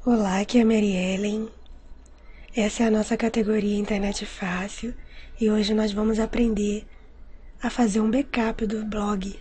Olá, aqui é a Mary Ellen. Essa é a nossa categoria Internet Fácil e hoje nós vamos aprender a fazer um backup do blog.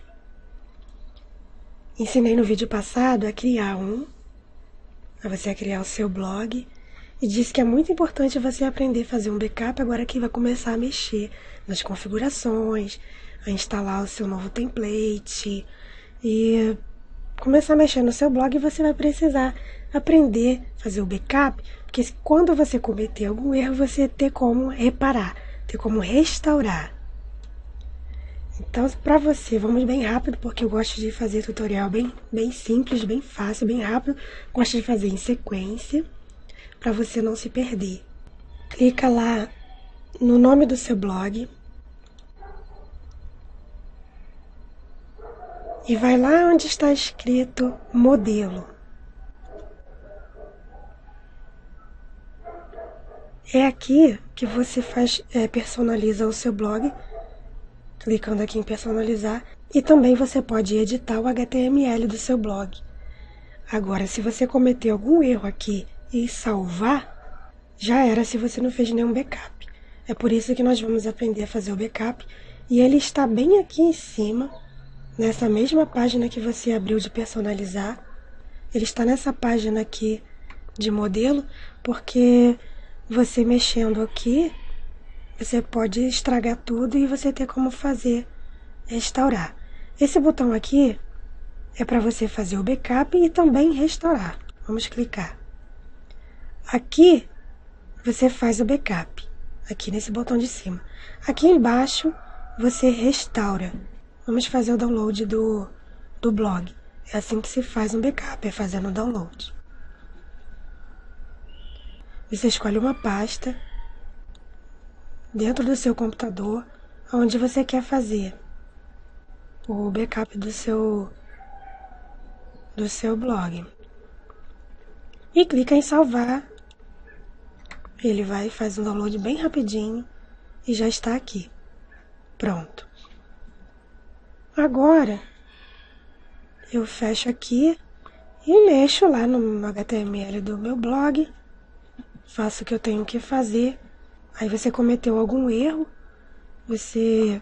Ensinei no vídeo passado a criar você criar o seu blog e disse que é muito importante você aprender a fazer um backup agora que vai começar a mexer nas configurações, a instalar o seu novo template e começar a mexer no seu blog. Você vai precisar aprender a fazer o backup, porque quando você cometer algum erro, você ter como reparar, ter como restaurar. Então, para você, vamos bem rápido, porque eu gosto de fazer tutorial bem simples, bem fácil, bem rápido. Gosto de fazer em sequência, para você não se perder. Clica lá no nome do seu blog. E vai lá onde está escrito modelo. É aqui que você personaliza o seu blog, clicando aqui em personalizar, e também você pode editar o HTML do seu blog. Agora, se você cometer algum erro aqui e salvar, já era se você não fez nenhum backup. É por isso que nós vamos aprender a fazer o backup, e ele está bem aqui em cima, nessa mesma página que você abriu de personalizar. Ele está nessa página aqui de modelo, porque você mexendo aqui, você pode estragar tudo e você ter como restaurar. Esse botão aqui é para você fazer o backup e também restaurar. Vamos clicar. Aqui você faz o backup, aqui nesse botão de cima. Aqui embaixo você restaura. Vamos fazer o download do blog. É assim que se faz um backup, é fazendo o download. Você escolhe uma pasta dentro do seu computador, onde você quer fazer o backup do seu blog. E clica em salvar. Ele vai e faz um download bem rapidinho e já está aqui. Pronto. Agora, eu fecho aqui e mexo lá no HTML do meu blog. Faço o que eu tenho que fazer. Aí você cometeu algum erro, você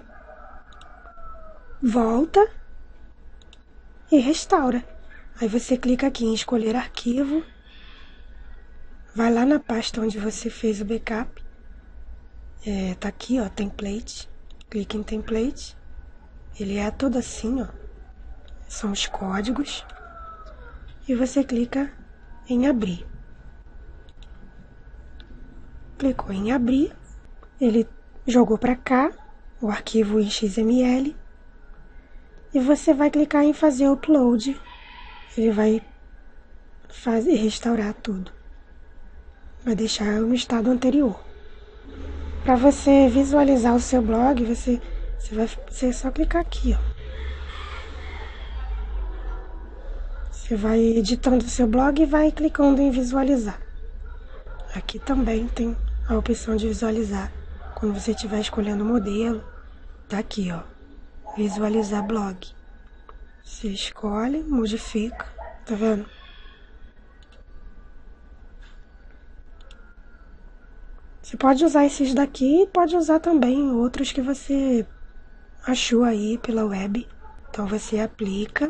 volta e restaura. Aí você clica aqui em escolher arquivo, vai lá na pasta onde você fez o backup. Tá aqui, ó, template. Clica em template. Ele é todo assim, ó. São os códigos. E você clica em abrir. Clicou em abrir, ele jogou para cá o arquivo em XML e você vai clicar em fazer upload. Ele vai restaurar tudo, vai deixar no estado anterior. Para você visualizar o seu blog, você só clicar aqui, ó. Você vai editando o seu blog e vai clicando em visualizar. Aqui também tem a opção de visualizar. Quando você estiver escolhendo o modelo, tá aqui, ó, visualizar blog. Você escolhe, modifica, tá vendo? Você pode usar esses daqui e pode usar também outros que você achou aí pela web. Então você aplica.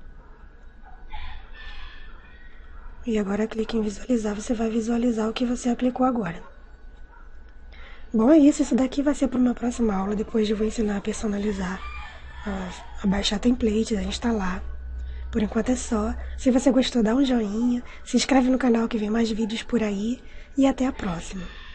E agora clique em visualizar, você vai visualizar o que você aplicou agora. Bom, é isso daqui vai ser para uma próxima aula. Depois eu vou ensinar a personalizar, a baixar templates, a instalar. Por enquanto é só. Se você gostou, dá um joinha, se inscreve no canal que vem mais vídeos por aí e até a próxima.